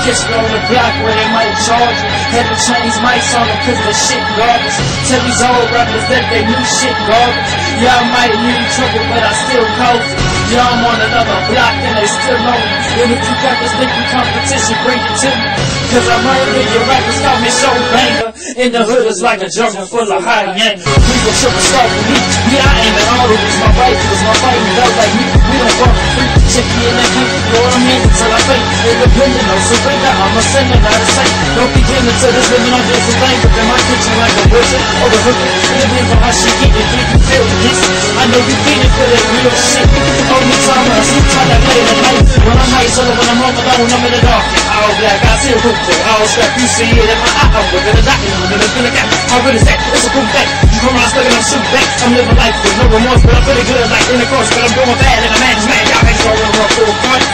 catch me on the block where they might charge me. Had to change mics on them cause the shit garbage. Tell these old rappers that they new shit garbage. Y'all might need trouble but I still cause it. Yeah, I'm on another block and they still know me. And if you got this nigga competition, bring it to me. Cause I'm murdering your rappers, call me show banger. In the hood it's like a jungle full of high yank. We gon' triple start with me. Yeah, I aim at all of these. My wife was my fighting dog like me. We don't fuck for free. Check me in that beat, you know what I mean? Until I fake. Independent, no surrender. I'm a sinner, not a saint. Don't begin to this living on just a thing. But in my kitchen like a butcher or the hooker. It depends on how she get it. Can you feel this? I know you feel it for that real shit. Only time I see time that late at night. When I'm high, solo, when I'm home alone, I'm in the dark. All black, I see a rooster. All scrap, you see it in my eye. I'm gonna die, I'm gonna feel like that. How good is that? It's a cool fact. You come around stuck and I'm shooting back. I'm living life with no remorse, but I'm feeling good like in the course. But I'm going bad and a man's man. Y'all ain't so real for a fight.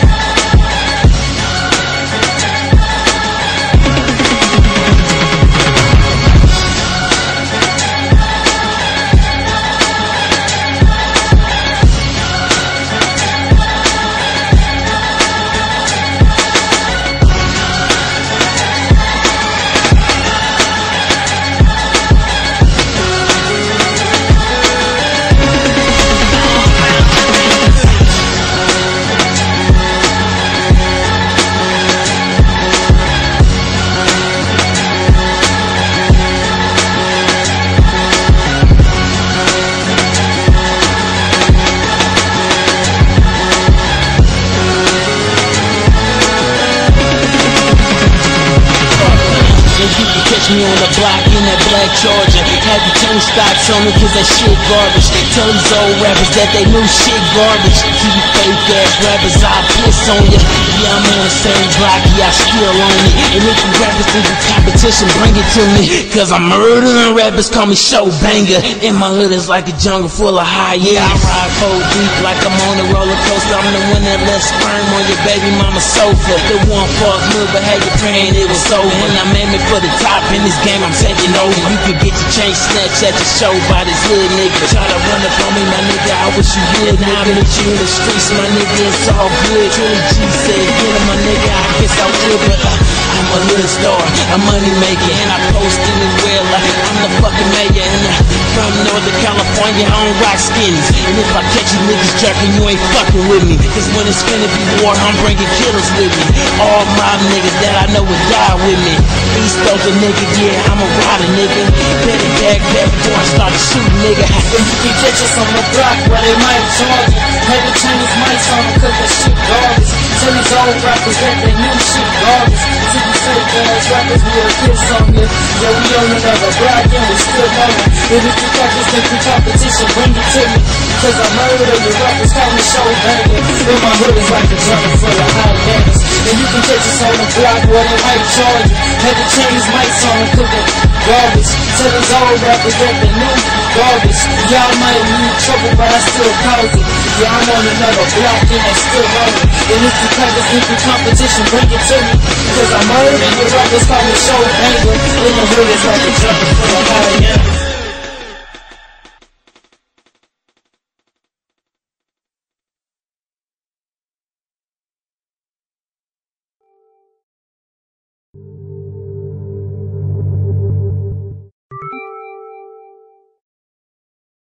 Catch me on the block in that black Charger. Had to change stocks on me cause that shit garbage. Tell these old rappers that they new shit garbage. To you fake ass rappers, I piss on ya. Yeah, I'm on the same block, yeah, I still on it. And if you rappers think you competition, bring it to me. Cause I'm murdering rappers, call me show banger. In my hood it's like a jungle full of high, yeah. I ride cold deep like I'm on a roller coaster. I'm the one that left sperm on your baby mama's sofa. The one fuck move, but had you praying it was over. When I'm aiming for the top in this game, I'm taking over. You could get your chain snatched at the show by this hood nigga. Try to run up on me, my nigga, I wish you would. Now I met you in the streets, my nigga, it's all good. Trilogy said, get him, my nigga, I guess I would, but I'm a little star, a money maker, and I post anywhere like I'm the fucking mayor. And from Northern California, I don't rock skinnies. And if I catch you niggas trapping, you ain't fucking with me. Cause when it's finna be war, I'm bringing killers with me. All my niggas that I know will die with me. East Coast nigga, yeah, I'm a rider nigga. Better back before I start to shoot nigga. And you can catch us on the block where they might charge you. Had to change mics on them cause that shit garbage. Tell these old rappers that they new shit garbage. To you fake ass rappers, we'll kiss on you. Yeah, we on another block and we still know it. And if you got this nigga competition, bring it to me. Cause I murder your rappers, call me show banger. In my hood is like a jungle full of high bangers. And you can catch us on the block where they might charge you. Had to change mics on them cause that garbage. Tell these old rappers that they new garbage. Y'all might need trouble but I still cause it. Yeah, I'm on another block and they still rolling. And if you got this nigga competition, bring it to me. Cause I murder your rappers, call me show banger. In the hood is like a jungle full of high bangers.